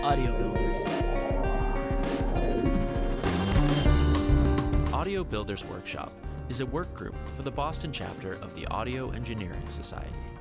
Audio Builders. Audio Builders Workshop is a work group for the Boston chapter of the Audio Engineering Society.